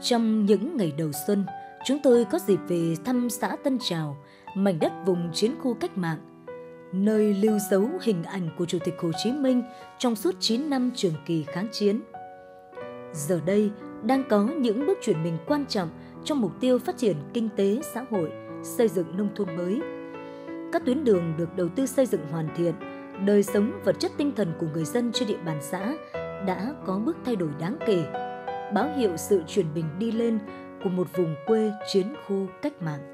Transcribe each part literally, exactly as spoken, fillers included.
Trong những ngày đầu xuân, chúng tôi có dịp về thăm xã Tân Trào, mảnh đất vùng chiến khu cách mạng, nơi lưu dấu hình ảnh của Chủ tịch Hồ Chí Minh trong suốt chín năm trường kỳ kháng chiến. Giờ đây đang có những bước chuyển mình quan trọng trong mục tiêu phát triển kinh tế xã hội, xây dựng nông thôn mới. Các tuyến đường được đầu tư xây dựng hoàn thiện, đời sống vật chất tinh thần của người dân trên địa bàn xã đã có bước thay đổi đáng kể, báo hiệu sự chuyển mình đi lên của một vùng quê chiến khu cách mạng.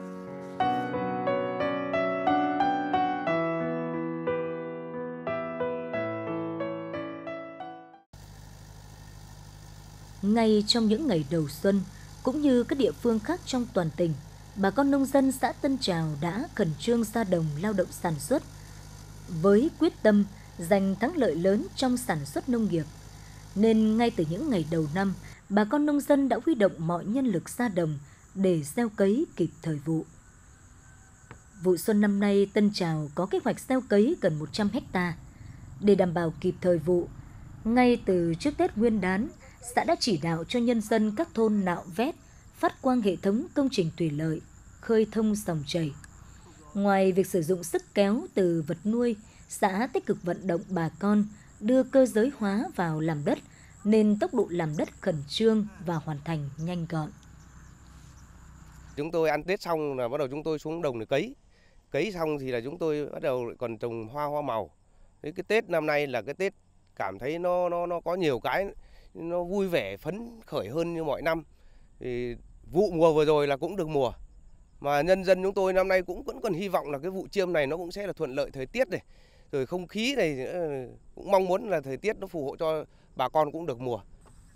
Ngay trong những ngày đầu xuân, cũng như các địa phương khác trong toàn tỉnh, bà con nông dân xã Tân Trào đã khẩn trương ra đồng lao động sản xuất, với quyết tâm giành thắng lợi lớn trong sản xuất nông nghiệp. Nên ngay từ những ngày đầu năm, bà con nông dân đã huy động mọi nhân lực ra đồng để gieo cấy kịp thời vụ. Vụ xuân năm nay, Tân Trào có kế hoạch gieo cấy gần một trăm héc ta. Để đảm bảo kịp thời vụ, ngay từ trước Tết Nguyên đán, xã đã chỉ đạo cho nhân dân các thôn nạo vét, phát quang hệ thống công trình thủy lợi, khơi thông dòng chảy. Ngoài việc sử dụng sức kéo từ vật nuôi, xã tích cực vận động bà con đưa cơ giới hóa vào làm đất, nên tốc độ làm đất khẩn trương và hoàn thành nhanh gọn. Chúng tôi ăn Tết xong là bắt đầu chúng tôi xuống đồng để cấy. Cấy xong thì là chúng tôi bắt đầu còn trồng hoa hoa màu. Thế cái Tết năm nay là cái Tết cảm thấy nó nó nó có nhiều cái nó vui vẻ phấn khởi hơn như mọi năm. Thì vụ mùa vừa rồi là cũng được mùa. Mà nhân dân chúng tôi năm nay cũng vẫn còn hy vọng là cái vụ chiêm này nó cũng sẽ là thuận lợi thời tiết này. Rồi không khí này cũng mong muốn là thời tiết nó phù hộ cho bà con cũng được mùa.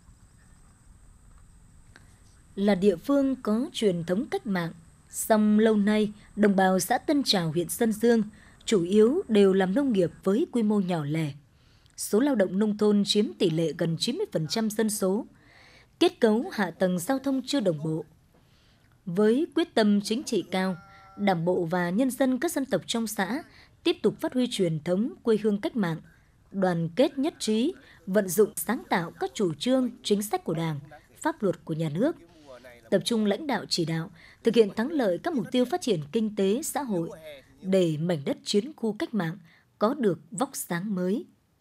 Là địa phương có truyền thống cách mạng, song lâu nay đồng bào xã Tân Trào, huyện Sơn Dương chủ yếu đều làm nông nghiệp với quy mô nhỏ lẻ. Số lao động nông thôn chiếm tỷ lệ gần chín mươi phần trăm dân số. Kết cấu hạ tầng giao thông chưa đồng bộ. Với quyết tâm chính trị cao, Đảng bộ và nhân dân các dân tộc trong xã tiếp tục phát huy truyền thống quê hương cách mạng, đoàn kết nhất trí, vận dụng sáng tạo các chủ trương, chính sách của Đảng, pháp luật của nhà nước, tập trung lãnh đạo chỉ đạo, thực hiện thắng lợi các mục tiêu phát triển kinh tế xã hội để mảnh đất chiến khu cách mạng có được vóc sáng mới.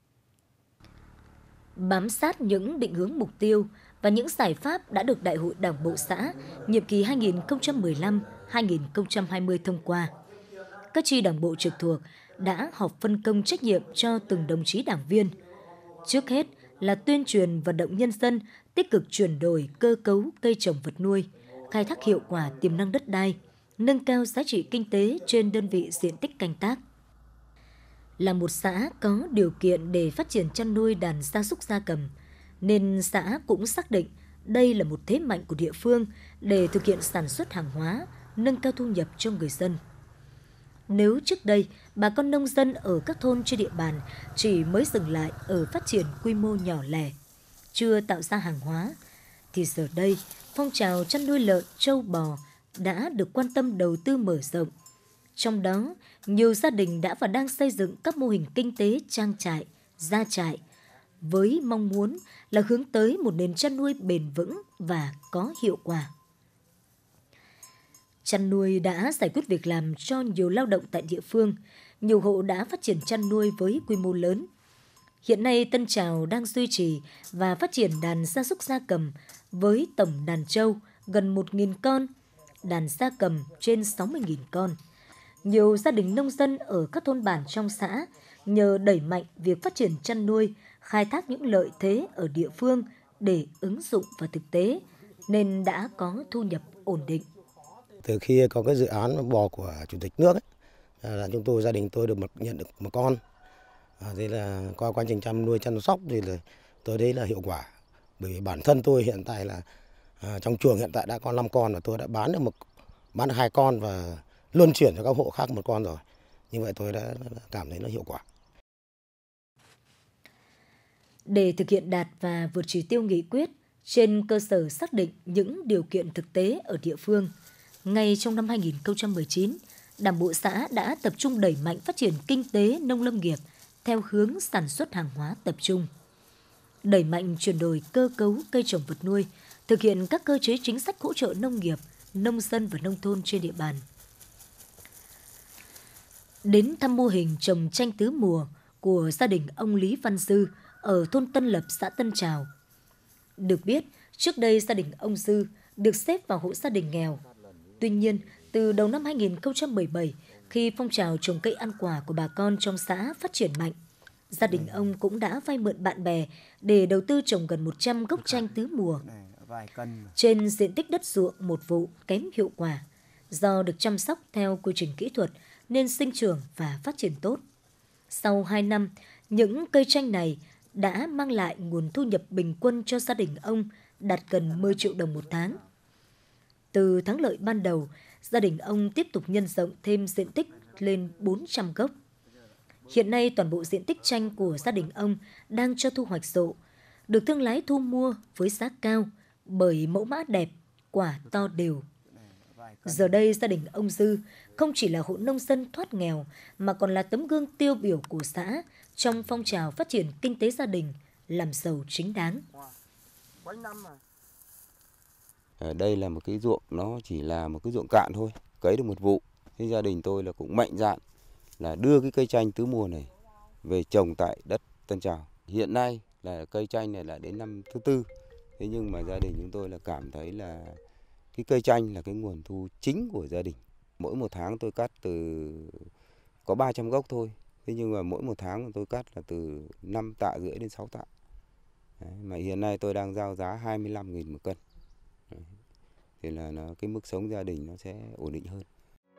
Bám sát những định hướng mục tiêu và những giải pháp đã được Đại hội Đảng bộ xã nhiệm kỳ hai nghìn không trăm mười lăm đến hai nghìn không trăm hai mươi thông qua, các chi đảng bộ trực thuộc đã họp phân công trách nhiệm cho từng đồng chí đảng viên. Trước hết là tuyên truyền vận động nhân dân tích cực chuyển đổi cơ cấu cây trồng vật nuôi, khai thác hiệu quả tiềm năng đất đai, nâng cao giá trị kinh tế trên đơn vị diện tích canh tác. Là một xã có điều kiện để phát triển chăn nuôi đàn gia súc gia cầm, nên xã cũng xác định đây là một thế mạnh của địa phương để thực hiện sản xuất hàng hóa, nâng cao thu nhập cho người dân. Nếu trước đây, bà con nông dân ở các thôn trên địa bàn chỉ mới dừng lại ở phát triển quy mô nhỏ lẻ, chưa tạo ra hàng hóa, thì giờ đây, phong trào chăn nuôi lợn, trâu, bò đã được quan tâm đầu tư mở rộng. Trong đó, nhiều gia đình đã và đang xây dựng các mô hình kinh tế trang trại, gia trại, với mong muốn là hướng tới một nền chăn nuôi bền vững và có hiệu quả. Chăn nuôi đã giải quyết việc làm cho nhiều lao động tại địa phương, nhiều hộ đã phát triển chăn nuôi với quy mô lớn. Hiện nay Tân Trào đang duy trì và phát triển đàn gia súc gia cầm với tổng đàn trâu gần một nghìn con, đàn gia cầm trên sáu mươi nghìn con. Nhiều gia đình nông dân ở các thôn bản trong xã nhờ đẩy mạnh việc phát triển chăn nuôi, khai thác những lợi thế ở địa phương để ứng dụng vào thực tế, nên đã có thu nhập ổn định. Từ khi có cái dự án bò của Chủ tịch nước ấy, là chúng tôi gia đình tôi được một, nhận được một con. À, thế là qua quá trình chăm nuôi chăm sóc thì là tôi thấy là hiệu quả. Bởi vì bản thân tôi hiện tại là à, trong chuồng hiện tại đã có năm con và tôi đã bán được một bán được hai con và luân chuyển cho các hộ khác một con rồi. Như vậy tôi đã cảm thấy nó hiệu quả. Để thực hiện đạt và vượt chỉ tiêu nghị quyết trên cơ sở xác định những điều kiện thực tế ở địa phương, ngay trong năm hai nghìn không trăm mười chín, Đảng bộ xã đã tập trung đẩy mạnh phát triển kinh tế nông lâm nghiệp theo hướng sản xuất hàng hóa tập trung. Đẩy mạnh chuyển đổi cơ cấu cây trồng vật nuôi, thực hiện các cơ chế chính sách hỗ trợ nông nghiệp, nông dân và nông thôn trên địa bàn. Đến thăm mô hình trồng chanh tứ mùa của gia đình ông Lý Văn Dư ở thôn Tân Lập, xã Tân Trào. Được biết, trước đây gia đình ông Dư được xếp vào hộ gia đình nghèo. Tuy nhiên, từ đầu năm hai nghìn không trăm mười bảy, khi phong trào trồng cây ăn quả của bà con trong xã phát triển mạnh, gia đình ông cũng đã vay mượn bạn bè để đầu tư trồng gần một trăm gốc chanh tứ mùa. Trên diện tích đất ruộng một vụ kém hiệu quả, do được chăm sóc theo quy trình kỹ thuật nên sinh trưởng và phát triển tốt. Sau hai năm, những cây chanh này đã mang lại nguồn thu nhập bình quân cho gia đình ông đạt gần mười triệu đồng một tháng. Từ thắng lợi ban đầu, gia đình ông tiếp tục nhân rộng thêm diện tích lên bốn trăm gốc. Hiện nay toàn bộ diện tích chanh của gia đình ông đang cho thu hoạch rộ, được thương lái thu mua với giá cao bởi mẫu mã đẹp, quả to đều. Giờ đây gia đình ông Dư không chỉ là hộ nông dân thoát nghèo mà còn là tấm gương tiêu biểu của xã trong phong trào phát triển kinh tế gia đình, làm giàu chính đáng. Ở đây là một cái ruộng, nó chỉ là một cái ruộng cạn thôi, cấy được một vụ. Thế gia đình tôi là cũng mạnh dạn là đưa cái cây chanh tứ mùa này về trồng tại đất Tân Trào. Hiện nay là cây chanh này là đến năm thứ tư. Thế nhưng mà gia đình chúng tôi là cảm thấy là cái cây chanh là cái nguồn thu chính của gia đình. Mỗi một tháng tôi cắt từ có ba trăm gốc thôi. Thế nhưng mà mỗi một tháng tôi cắt là từ năm tạ rưỡi đến sáu tạ. Đấy, mà hiện nay tôi đang giao giá hai mươi lăm nghìn một cân. Đấy. Thì là nó, cái mức sống gia đình nó sẽ ổn định hơn.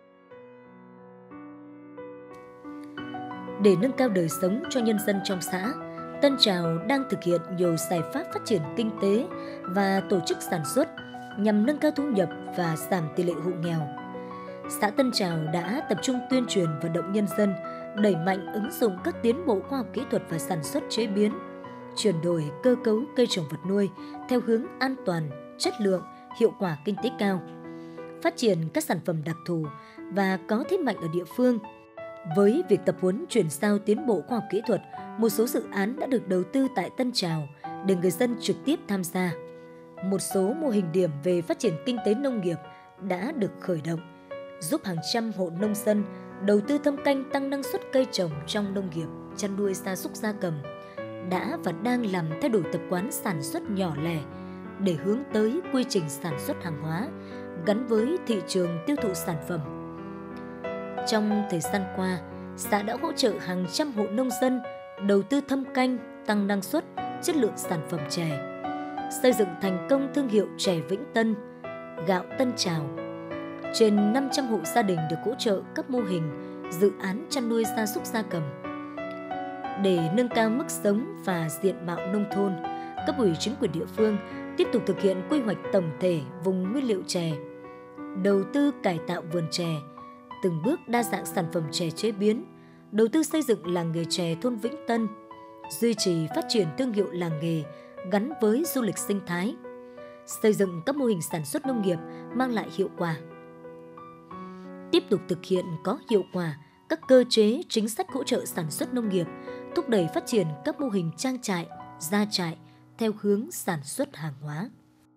Để nâng cao đời sống cho nhân dân trong xã, Tân Trào đang thực hiện nhiều giải pháp phát triển kinh tế và tổ chức sản xuất nhằm nâng cao thu nhập và giảm tỷ lệ hộ nghèo. Xã Tân Trào đã tập trung tuyên truyền vận động nhân dân đẩy mạnh ứng dụng các tiến bộ khoa học kỹ thuật và sản xuất chế biến, chuyển đổi cơ cấu cây trồng vật nuôi theo hướng an toàn, chất lượng, hiệu quả kinh tế cao, phát triển các sản phẩm đặc thù và có thế mạnh ở địa phương. Với việc tập huấn chuyển giao tiến bộ khoa học kỹ thuật, một số dự án đã được đầu tư tại Tân Trào để người dân trực tiếp tham gia. Một số mô hình điểm về phát triển kinh tế nông nghiệp đã được khởi động, giúp hàng trăm hộ nông dân đầu tư thâm canh tăng năng suất cây trồng trong nông nghiệp, chăn nuôi gia súc gia cầm, đã và đang làm thay đổi tập quán sản xuất nhỏ lẻ để hướng tới quy trình sản xuất hàng hóa gắn với thị trường tiêu thụ sản phẩm. Trong thời gian qua, xã đã hỗ trợ hàng trăm hộ nông dân đầu tư thâm canh, tăng năng suất, chất lượng sản phẩm chè, xây dựng thành công thương hiệu chè Vĩnh Tân, gạo Tân Trào. Trên năm trăm hộ gia đình được hỗ trợ các mô hình, dự án chăn nuôi gia súc gia cầm. Để nâng cao mức sống và diện mạo nông thôn, cấp ủy chính quyền địa phương tiếp tục thực hiện quy hoạch tổng thể vùng nguyên liệu chè, đầu tư cải tạo vườn chè, từng bước đa dạng sản phẩm chè chế biến, đầu tư xây dựng làng nghề chè thôn Vĩnh Tân, duy trì phát triển thương hiệu làng nghề gắn với du lịch sinh thái, xây dựng các mô hình sản xuất nông nghiệp mang lại hiệu quả. Tiếp tục thực hiện có hiệu quả các cơ chế chính sách hỗ trợ sản xuất nông nghiệp, thúc đẩy phát triển các mô hình trang trại, gia trại theo hướng sản xuất hàng hóa.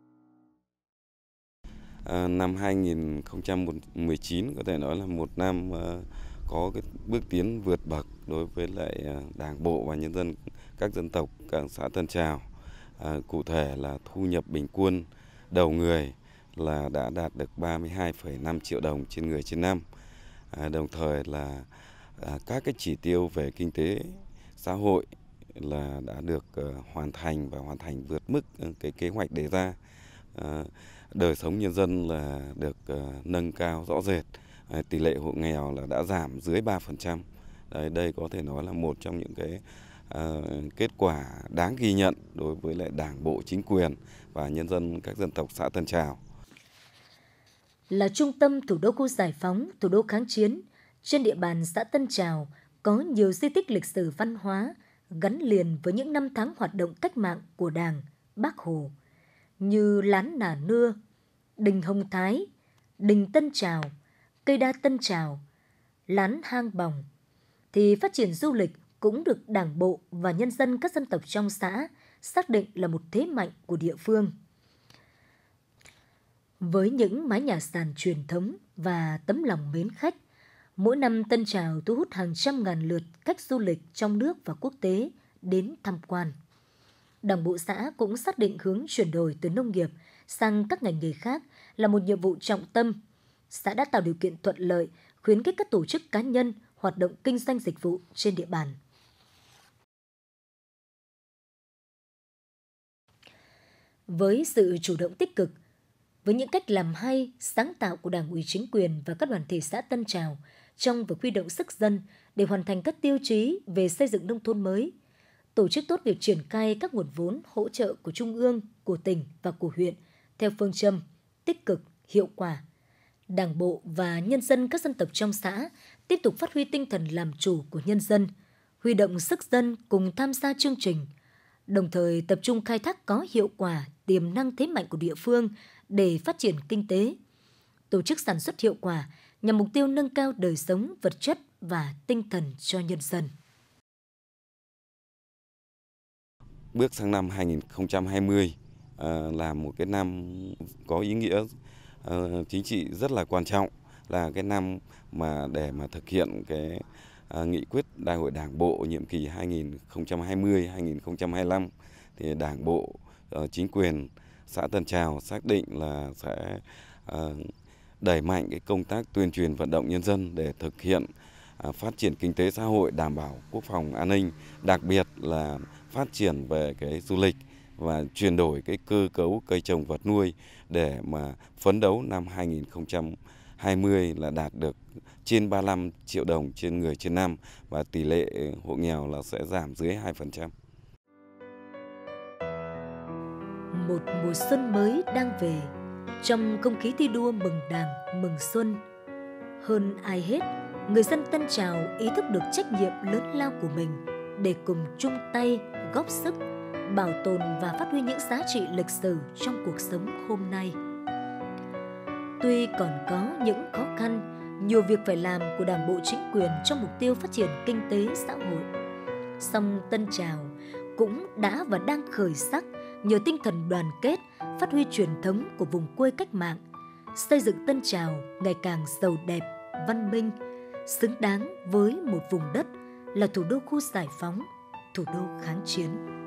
À, năm hai nghìn không trăm mười chín có thể nói là một năm uh, có cái bước tiến vượt bậc đối với lại uh, Đảng bộ và nhân dân các dân tộc các xã Tân Trào. À, cụ thể là thu nhập bình quân đầu người là đã đạt được ba mươi hai phẩy năm triệu đồng trên người trên năm. À, đồng thời là à, các cái chỉ tiêu về kinh tế xã hội là đã được uh, hoàn thành và hoàn thành vượt mức uh, cái kế hoạch đề ra. À, đời sống nhân dân là được uh, nâng cao rõ rệt, à, tỷ lệ hộ nghèo là đã giảm dưới ba phần trăm. Đấy, đây có thể nói là một trong những cái uh, kết quả đáng ghi nhận đối với lại Đảng bộ, chính quyền và nhân dân các dân tộc xã Tân Trào. Là trung tâm thủ đô khu giải phóng, thủ đô kháng chiến, trên địa bàn xã Tân Trào có nhiều di tích lịch sử văn hóa gắn liền với những năm tháng hoạt động cách mạng của Đảng, Bác Hồ, như Lán Nà Nưa, Đình Hồng Thái, Đình Tân Trào, Cây Đa Tân Trào, Lán Hang Bòng, thì phát triển du lịch cũng được Đảng bộ và nhân dân các dân tộc trong xã xác định là một thế mạnh của địa phương. Với những mái nhà sàn truyền thống và tấm lòng mến khách, mỗi năm Tân Trào thu hút hàng trăm ngàn lượt khách du lịch trong nước và quốc tế đến tham quan. Đảng bộ xã cũng xác định hướng chuyển đổi từ nông nghiệp sang các ngành nghề khác là một nhiệm vụ trọng tâm. Xã đã tạo điều kiện thuận lợi, khuyến khích các tổ chức cá nhân hoạt động kinh doanh dịch vụ trên địa bàn. Với sự chủ động tích cực, với những cách làm hay, sáng tạo của Đảng ủy chính quyền và các đoàn thể xã Tân Trào trong việc huy động sức dân để hoàn thành các tiêu chí về xây dựng nông thôn mới, tổ chức tốt việc triển khai các nguồn vốn hỗ trợ của Trung ương, của tỉnh và của huyện theo phương châm tích cực, hiệu quả. Đảng bộ và nhân dân các dân tộc trong xã tiếp tục phát huy tinh thần làm chủ của nhân dân, huy động sức dân cùng tham gia chương trình, đồng thời tập trung khai thác có hiệu quả tiềm năng thế mạnh của địa phương để phát triển kinh tế, tổ chức sản xuất hiệu quả nhằm mục tiêu nâng cao đời sống vật chất và tinh thần cho nhân dân. Bước sang năm hai nghìn không trăm hai mươi uh, là một cái năm có ý nghĩa uh, chính trị rất là quan trọng, là cái năm mà để mà thực hiện cái uh, nghị quyết Đại hội Đảng bộ nhiệm kỳ hai nghìn không trăm hai mươi đến hai nghìn không trăm hai mươi lăm. Thì Đảng bộ, uh, chính quyền xã Tân Trào xác định là sẽ uh, đẩy mạnh cái công tác tuyên truyền vận động nhân dân để thực hiện uh, phát triển kinh tế xã hội, đảm bảo quốc phòng an ninh, đặc biệt là phát triển về cái du lịch và chuyển đổi cái cơ cấu cây trồng vật nuôi để mà phấn đấu năm hai nghìn không trăm hai mươi là đạt được trên ba mươi lăm triệu đồng trên người trên năm và tỷ lệ hộ nghèo là sẽ giảm dưới hai phần trăm. Một mùa xuân mới đang về, trong không khí thi đua mừng Đảng, mừng xuân. Hơn ai hết, người dân Tân Trào ý thức được trách nhiệm lớn lao của mình để cùng chung tay, góp sức, bảo tồn và phát huy những giá trị lịch sử trong cuộc sống hôm nay. Tuy còn có những khó khăn, nhiều việc phải làm của Đảng bộ chính quyền trong mục tiêu phát triển kinh tế xã hội, song Tân Trào cũng đã và đang khởi sắc nhờ tinh thần đoàn kết, phát huy truyền thống của vùng quê cách mạng, xây dựng Tân Trào ngày càng giàu đẹp, văn minh, xứng đáng với một vùng đất là thủ đô khu giải phóng, thủ đô kháng chiến.